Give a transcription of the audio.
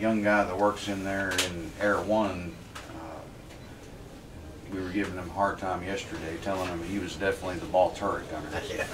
young guy that works in there in Air One, we were giving him a hard time yesterday, telling him he was definitely the ball turret gunner. Yeah.